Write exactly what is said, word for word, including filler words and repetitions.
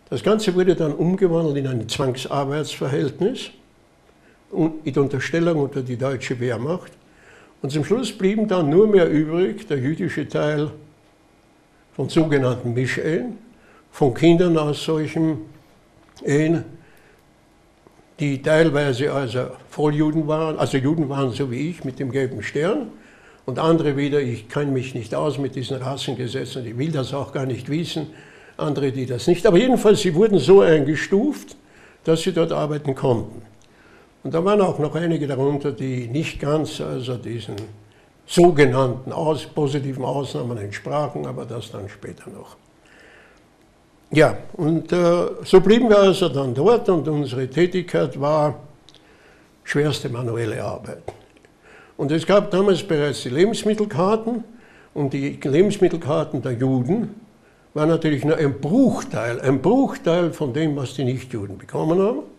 Das Ganze wurde dann umgewandelt in ein Zwangsarbeitsverhältnis und mit Unterstellung unter die deutsche Wehrmacht. Und zum Schluss blieben dann nur mehr übrig der jüdische Teil von sogenannten Mischehen, von Kindern aus solchen Ehen, die teilweise also Volljuden waren, also Juden waren so wie ich mit dem gelben Stern, und andere wieder, ich kenne mich nicht aus mit diesen Rassengesetzen, ich will das auch gar nicht wissen, andere, die das nicht. Aber jedenfalls, sie wurden so eingestuft, dass sie dort arbeiten konnten. Und da waren auch noch einige darunter, die nicht ganz also diesen sogenannten aus, positiven Ausnahmen entsprachen, aber das dann später noch. Ja, und äh, so blieben wir also dann dort und unsere Tätigkeit war schwerste manuelle Arbeit. Und es gab damals bereits die Lebensmittelkarten und die Lebensmittelkarten der Juden waren natürlich nur ein Bruchteil, ein Bruchteil von dem, was die Nichtjuden bekommen haben.